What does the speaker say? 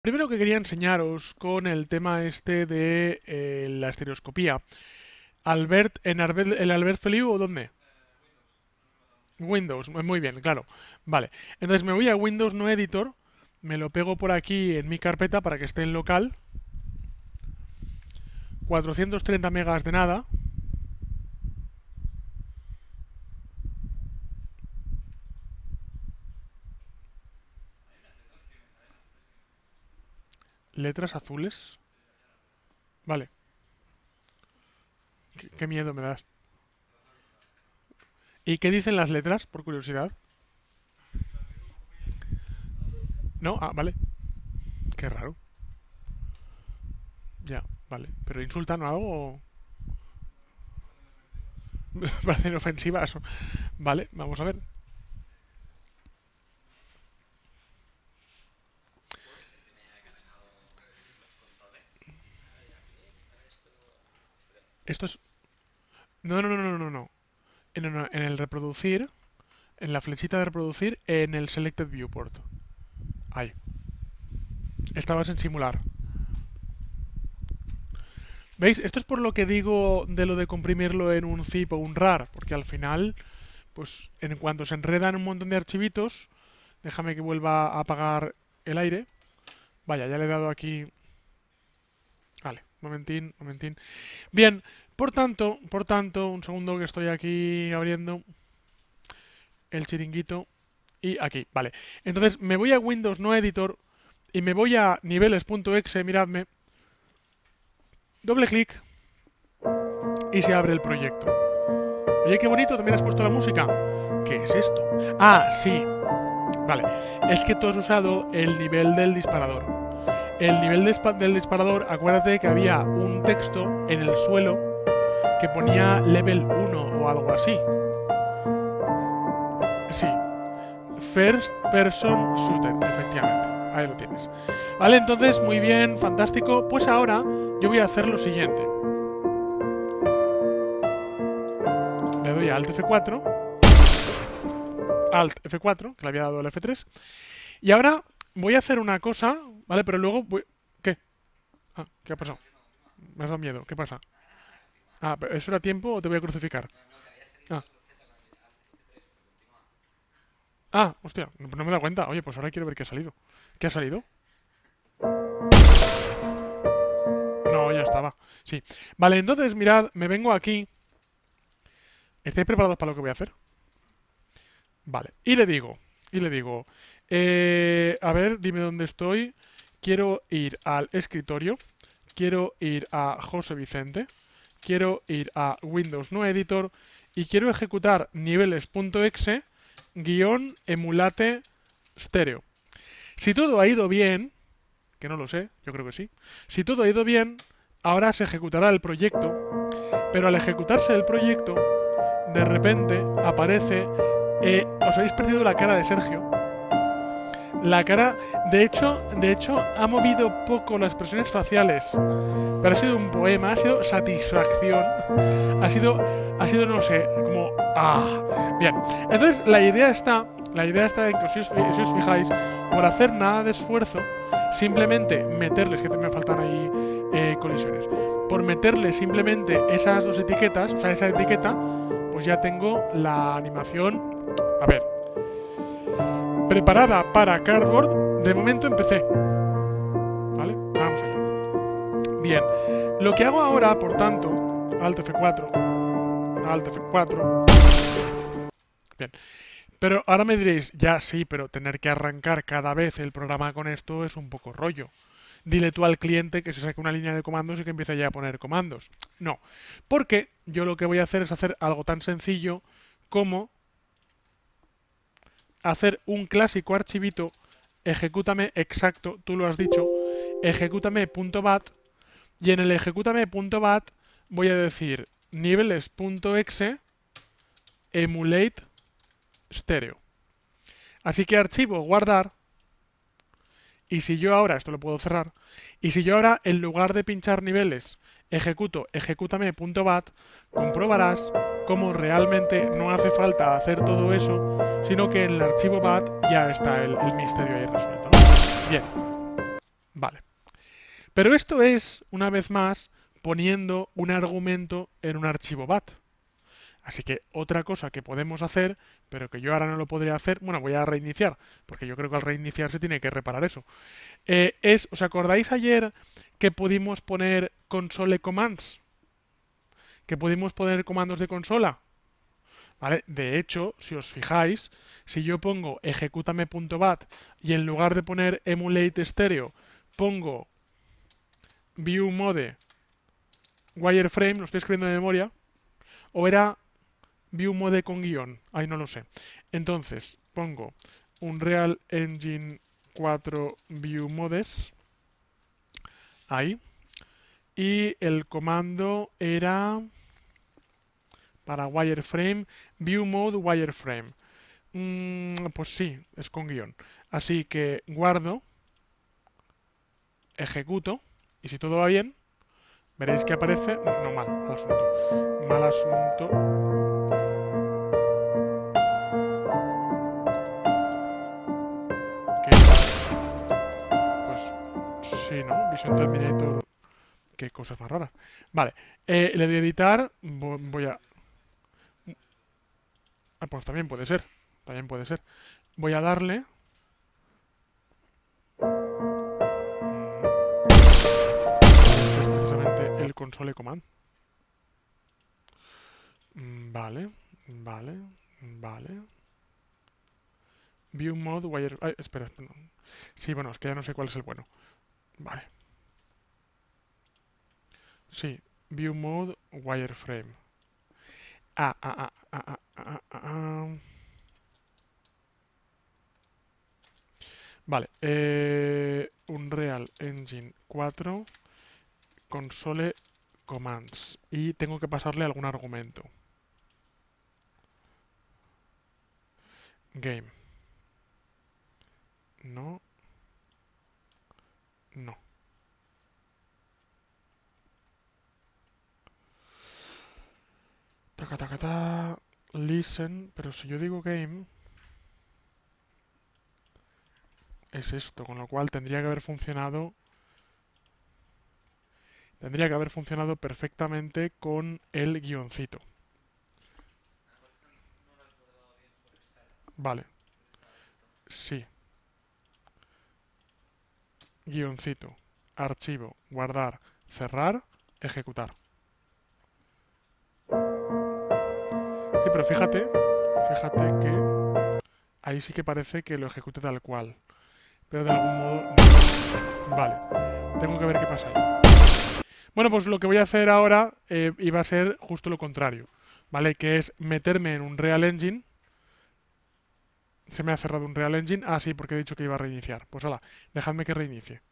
Primero que quería enseñaros con el tema este de la estereoscopía. Albert, ¿el Albert Feliu o dónde? Windows, muy bien, claro. Vale, entonces me voy a Windows No Editor, me lo pego por aquí en mi carpeta para que esté en local. 430 megas de nada. Letras azules. Vale, qué miedo me das. ¿Y qué dicen las letras, por curiosidad? No, vale. Qué raro. Ya, vale. ¿Pero insultan o algo? Parecen ofensivas. Vale, vamos a ver. Esto es... No, no, no, no, no, no. No, en el reproducir, en la flechita de reproducir, en el Selected Viewport. Ahí. Estabas en simular. ¿Veis? Esto es por lo que digo de lo de comprimirlo en un zip o un RAR, porque al final, pues en cuanto se enredan un montón de archivitos, déjame que vuelva a apagar el aire. Vaya, ya le he dado aquí... Vale, momentín, momentín. Bien, por tanto, un segundo que estoy aquí abriendo el chiringuito y aquí, vale. Entonces me voy a Windows No Editor y me voy a niveles.exe, miradme, doble clic y se abre el proyecto. Oye, qué bonito, también has puesto la música. ¿Qué es esto? Ah, sí. Vale, es que tú has usado el nivel del disparador. El nivel del disparador, acuérdate que había un texto en el suelo que ponía level 1 o algo así. Sí, First Person Shooter, efectivamente. Ahí lo tienes. Vale, entonces, muy bien, fantástico. Pues ahora yo voy a hacer lo siguiente. Le doy a Alt F4. Alt F4, que le había dado el F3. Y ahora voy a hacer una cosa, ¿vale? Pero luego voy... ¿Qué? Ah, ¿qué ha pasado? Me has dado miedo. ¿Qué pasa? Ah, ¿eso era tiempo o te voy a crucificar? Ah, hostia, no me he dado cuenta. Oye, pues ahora quiero ver qué ha salido. ¿Qué ha salido? No, ya estaba. Sí. Vale, entonces, mirad, me vengo aquí. ¿Estáis preparados para lo que voy a hacer? Vale. A ver, dime dónde estoy. Quiero ir al escritorio. Quiero ir a José Vicente. Quiero ir a Windows No Editor. Y quiero ejecutar niveles.exe guión emulate stereo. Si todo ha ido bien, que no lo sé, yo creo que sí. Si todo ha ido bien, ahora se ejecutará el proyecto, pero al ejecutarse el proyecto, de repente aparece... os habéis perdido la cara de Sergio. La cara, de hecho, ha movido poco las expresiones faciales, pero ha sido un poema, ha sido satisfacción, ha sido, no sé, como bien. Entonces la idea está en que si os fijáis, por hacer nada de esfuerzo, simplemente meterles, que me faltan ahí colisiones, por meterle simplemente esas dos etiquetas, o sea, esa etiqueta, pues ya tengo la animación, a ver, preparada para Cardboard. De momento empecé. ¿Vale? Vamos allá. Bien. Lo que hago ahora, por tanto, Alt F4, Alt F4. Bien. Pero ahora me diréis, ya sí, pero tener que arrancar cada vez el programa con esto es un poco rollo. Dile tú al cliente que se saque una línea de comandos y que empiece ya a poner comandos. No, porque yo lo que voy a hacer es hacer algo tan sencillo como hacer un clásico archivito, ejecútame exacto, tú lo has dicho, ejecútame.bat, y en el ejecútame.bat voy a decir niveles.exe emulate stereo. Así que archivo guardar, y si yo ahora, esto lo puedo cerrar, y si yo ahora en lugar de pinchar niveles ejecuto ejecútame.bat, comprobarás cómo realmente no hace falta hacer todo eso, sino que en el archivo bat ya está el misterio ahí resuelto, ¿no? Bien. Pero esto es, una vez más, poniendo un argumento en un archivo BAT. Así que otra cosa que podemos hacer, pero que yo ahora no lo podría hacer, bueno, voy a reiniciar, porque yo creo que al reiniciar se tiene que reparar eso. ¿Os acordáis ayer que pudimos poner console commands? Que pudimos poner comandos de consola. ¿Vale? De hecho, si os fijáis, si yo pongo ejecútame.bat y en lugar de poner emulate stereo pongo view mode wireframe, lo estoy escribiendo de memoria, o era view mode con guión, ahí no lo sé. Entonces, pongo Unreal Engine 4 view modes, ahí, y el comando era para wireframe, view mode wireframe. Pues sí, es con guión. Así que guardo, ejecuto, y si todo va bien, veréis que aparece... No, mal asunto. Mal asunto. ¿Qué? Pues sí, ¿no? Vision Terminator. Qué cosas más raras. Vale, le doy a editar. Voy a... pues también puede ser. También puede ser. Voy a darle... es precisamente el console command. Vale, vale, vale. View mode wire... Ay, espera, no. Sí, bueno, es que ya no sé cuál es el bueno. Vale. Sí, view mode wireframe. Vale, Unreal Engine 4 console commands y tengo que pasarle algún argumento. Game. No. No. Taca, taca, ta. Listen, pero si yo digo game, es esto, con lo cual tendría que haber funcionado. Tendría que haber funcionado perfectamente con el guioncito. Vale. Sí. Guioncito. Archivo. Guardar. Cerrar. Ejecutar. Sí, pero fíjate que ahí sí que parece que lo ejecute tal cual. Pero de algún modo... no. Vale. Tengo que ver qué pasa ahí. Bueno, pues lo que voy a hacer ahora iba a ser justo lo contrario. ¿Vale? Que es meterme en un Unreal Engine. Se me ha cerrado un Unreal Engine. Ah, sí, porque he dicho que iba a reiniciar. Pues hala, dejadme que reinicie.